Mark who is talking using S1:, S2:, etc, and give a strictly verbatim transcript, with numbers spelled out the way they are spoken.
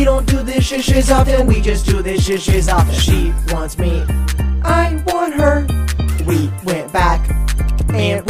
S1: don't do this shit shiz often, we just do this shit shiz often. She wants me, I want her. We went back and